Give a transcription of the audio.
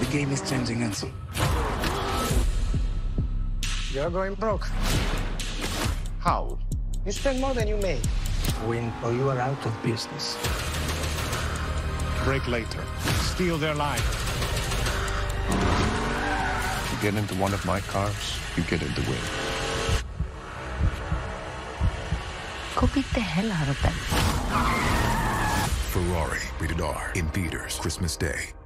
game is changing, Enzo. You're going broke. How? You spend more than you make. Win or you are out of business. Break later. Steal their line. You get into one of my cars, you get in the win. Go beat the hell out of them. Ferrari, rated R, in theaters Christmas Day.